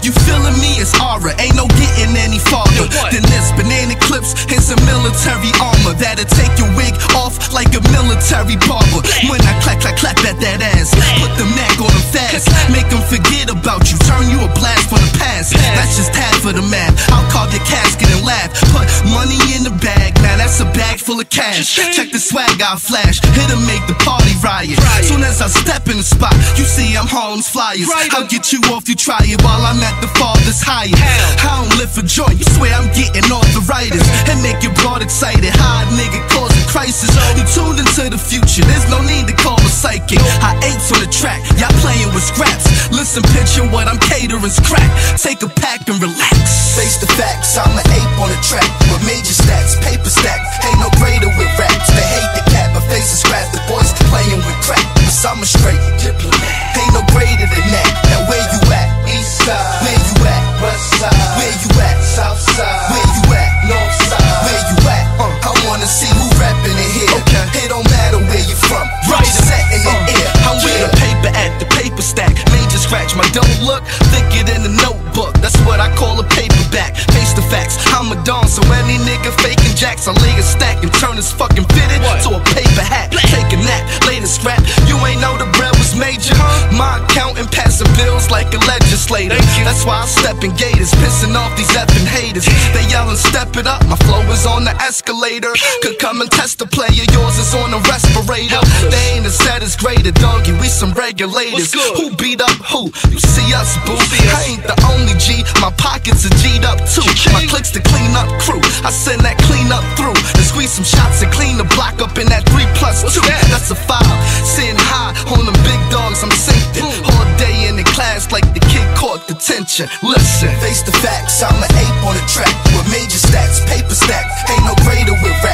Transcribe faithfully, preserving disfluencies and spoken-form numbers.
You feeling me? It's aura, ain't no getting any farther than this. Banana clips and some military armor that'll take your wig off like a military barber. When I clap, clap, clap at that ass, put the neck on them fast, make them forget about you, turn you a blast from the past. That's just half of the math. I'll carve your casket and laugh. Put money in the bag, now that's a bag full of cash. Check the swag I flash, hit'll make the party riot. Soon as I step in the spot, you see I'm Harlem's flyers. I'll get you off, you try it while I'm at the farthest higher. I don't live for joy, you swear I'm getting arthritis and make your broad excited. High nigga cause a crisis. You tuned into the future, there's no need to call a psychic. I apes on the track, y'all playing with scraps. Listen, picture what I'm catering's crack. Take a pack and relax. Face the facts, I'm an ape on the track with major stats, paper stack. Ain't no greater with raps. They hate the cat, but faces scratch. The boys playing with crack, cause I'm a straight diplomat. Ain't no greater than that. Now where you at? East side. Where you at? West side. Where you at? South side. Where you at? North side. Where you at? Uh, I wanna see who rapping in here. Okay. It don't matter where you from. Right. Set in the uh, air. I'm with the paper at the paper stack. Major scratch, my don't look thicker than a notebook. That's what I call a paperback. Face the facts, I'm a don, so any nigga faking jacks, I lay a stack and turn his fucking fitted to a paper hat. Take a nap, lay the scrap. You ain't know the bread was major. My accountant passing bills like a legislator. That's why I step in gators, pissing off these effing haters. They yelling, step it up, my flow is on the escalator. Could come and test the player, yours is on a respirator. They ain't as sad as greater, doggy, we some regulators. Who beat up who? You see us, boo. I ain't the only G, my pockets are G'd up too. My clicks the clean up crew, I send that clean up through. Then squeeze some shots and clean the block up in that three plus two. That's a five, sitting high on them big dogs, I'm sinking. All day in the class like the kid caught detention. Listen, face the facts, I'm an ape on the track with major stats, paper stack. Ain't no greater with rap.